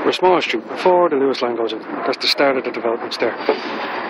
Westmoreland Street before the Lewis line goes in. That's the start of the developments there.